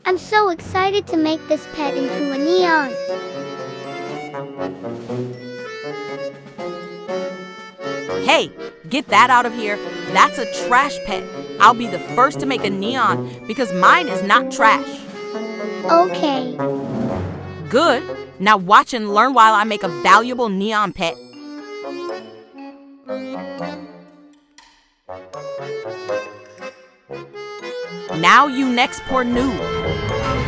I'm so excited to make this pet into a neon. Hey, get that out of here. That's a trash pet. I'll be the first to make a neon because mine is not trash. Okay. Good. Now watch and learn while I make a valuable neon pet. Now you next, poor noob.